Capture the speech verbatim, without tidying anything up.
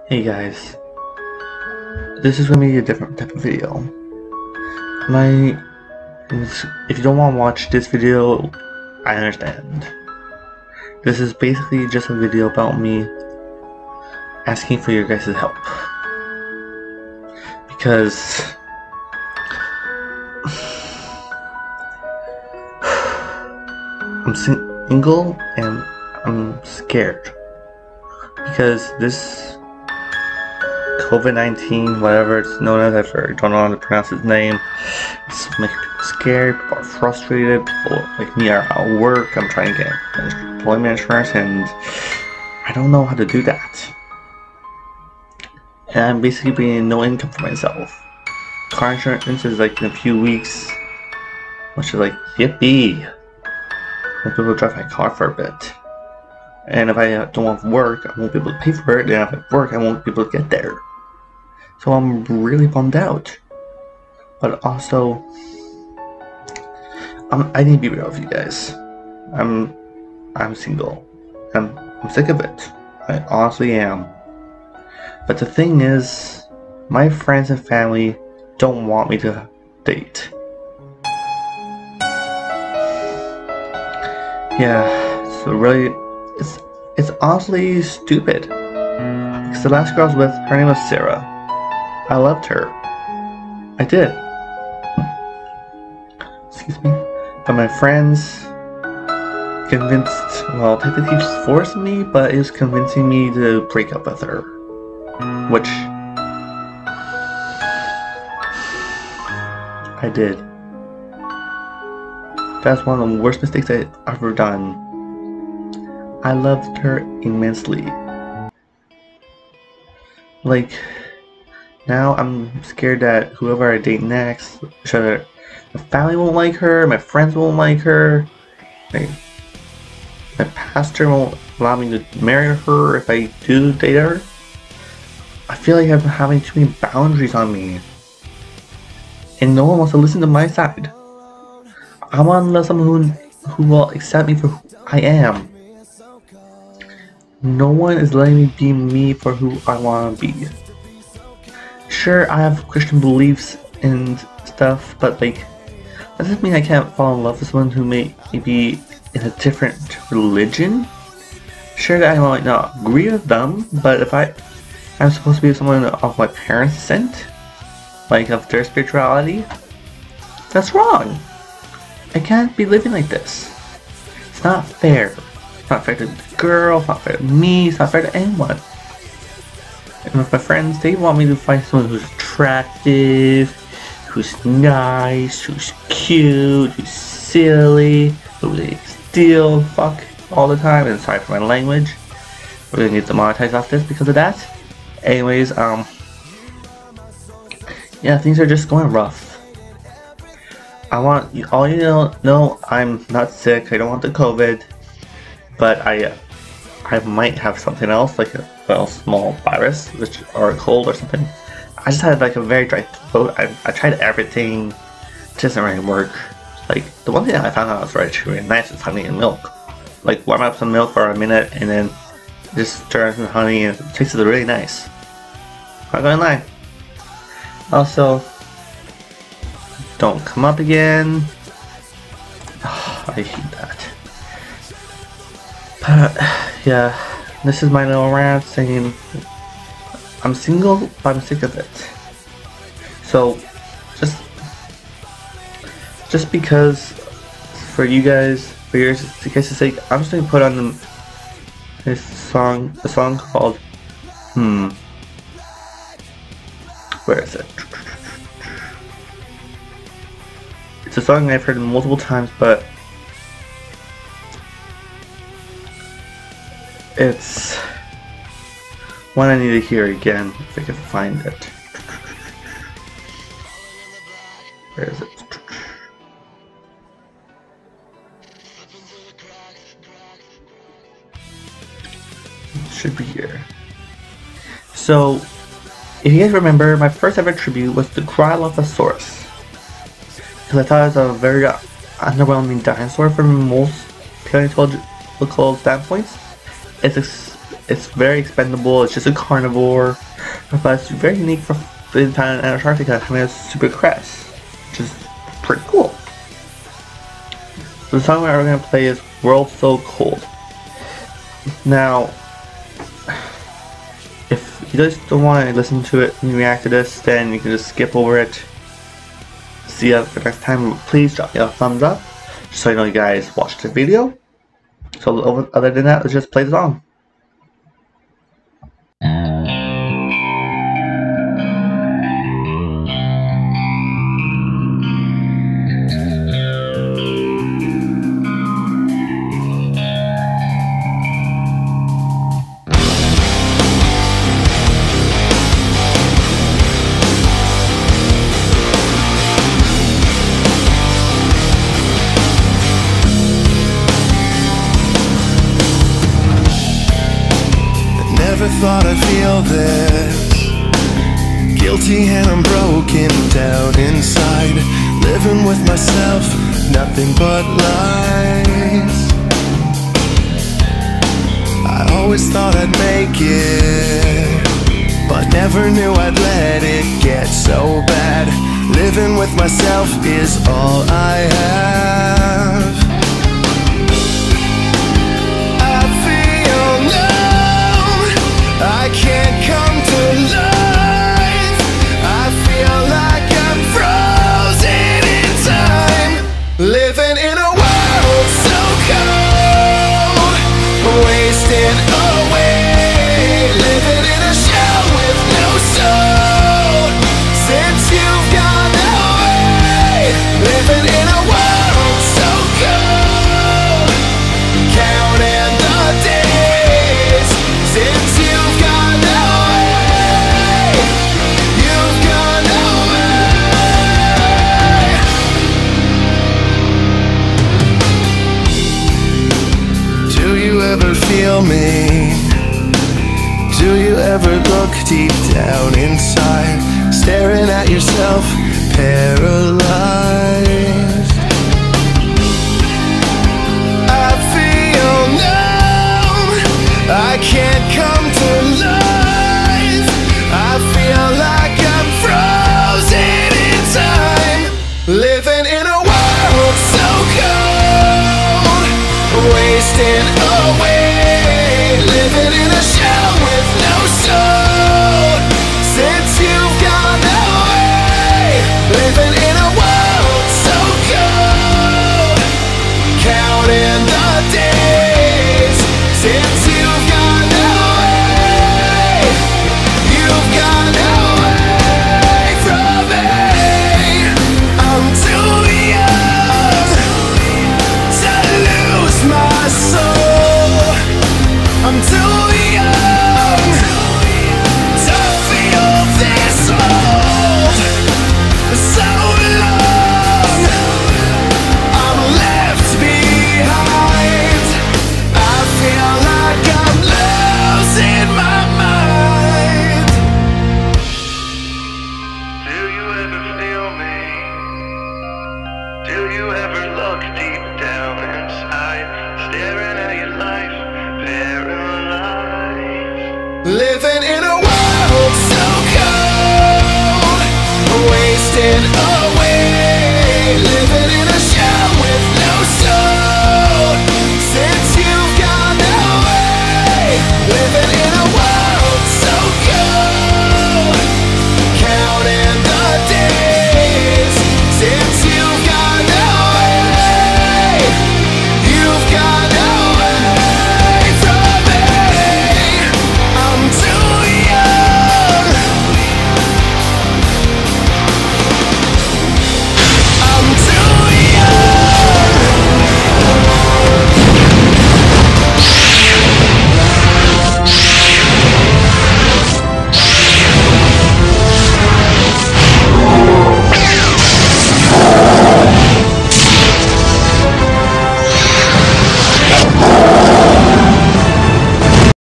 Hey guys, this is gonna be a different type of video. My, if you don't want to watch this video, I understand. This is basically just a video about me asking for your guys' help. Because I'm single and I'm scared. Because this COVID nineteen, whatever it's known as, I don't know how to pronounce its name, it's making people scared, people are frustrated, people like me are out of work, I'm trying to get employment insurance and I don't know how to do that. And I'm basically being no income for myself. Car insurance is like in a few weeks, which is like, yippee! When people drive my car for a bit. And if I don't have work, I won't be able to pay for it, and if I have work, I won't be able to get there. So I'm really bummed out. But also, I'm, I need to be real with you guys. I'm I'm single. I'm, I'm sick of it. I honestly am. But the thing is, my friends and family don't want me to date. Yeah, so really, it's it's honestly stupid. Because the last girl I was with, her name was Sarah. I loved her. I did. Excuse me. But my friends convinced, well, technically forced me, but it was convincing me to break up with her. Which I did. That's one of the worst mistakes I've ever done. I loved her immensely. Like, now I'm scared that whoever I date next, either my family won't like her, my friends won't like her, my, my pastor won't allow me to marry her if I do date her. I feel like I'm having too many boundaries on me. And no one wants to listen to my side. I want to love someone who, who will accept me for who I am. No one is letting me be me for who I want to be. Sure, I have Christian beliefs and stuff, but like, that doesn't mean I can't fall in love with someone who may be in a different religion. Sure that I might not agree with them, but if I, I'm supposed to be with someone of my parents' descent, like of their spirituality, that's wrong. I can't be living like this. It's not fair. It's not fair to the girl, it's not fair to me, it's not fair to anyone. And with my friends, they want me to find someone who's attractive, who's nice, who's cute, who's silly, who they steal, fuck all the time, and sorry for my language. We're gonna get demonetized off this because of that. Anyways, um, yeah, things are just going rough. I want you all you know, know I'm not sick, I don't want the COVID, but I, uh, I might have something else, like a well, small virus, which or a cold or something. I just had like a very dry throat. I, I tried everything, it doesn't really work. Like the one thing I found out was really nice is honey and milk. Like warm up some milk for a minute and then just stir in some honey and it tastes really nice. I'm not gonna lie. Also, don't come up again. Oh, I hate that. But yeah, this is my little rant saying I'm single, but I'm sick of it. So just just because for you guys, for your guys' sake, I'm just gonna put on the, this song, a song called Hmm. Where is it? It's a song I've heard multiple times, but it's one I need to hear again if I can find it. Where is it? It should be here. So, if you guys remember, my first ever tribute was the Cryolophosaurus. Because I thought it was a very underwhelming dinosaur from most paleontological standpoints. It's it's very expendable. It's just a carnivore, but it's very unique for being found in Antarctica. I mean, it's super crest, which is pretty cool. So the song we're going to play is World So Cold. Now, if you guys don't want to listen to it and react to this, then you can just skip over it. See you the next time. Please drop me a thumbs up, just so you know you guys watched the video. So other than that, let's just play the song. Never thought I'd feel this guilty and I'm broken down inside, living with myself, nothing but lies. I always thought I'd make it, but never knew I'd let it get so bad. Living with myself is all I have. I can't come to life. I feel like I'm frozen in time, living in a world so cold, wasting away, living in a shell with no soul. Since you've gone away, living in a world so cold, counting the days since you've gone away, you've gone away. Do you ever feel me? Do you ever look deep down inside, staring at yourself, paralyzed? I feel numb, I can't come to life. I feel like I'm frozen in time, living in a world so cold, wasting away, living in a shell with no soul. Since you've gone away, living in a world so cold, counting the days since you've gone away, you've gone away from me. I'm too young to lose my soul. I'm too young to feel this old. So long I'm left behind. I feel like I'm losing my mind. Do you ever feel me? Do you ever look deep down inside, staring at your life, paralyzed? Living in a world so cold, wasting away, living in a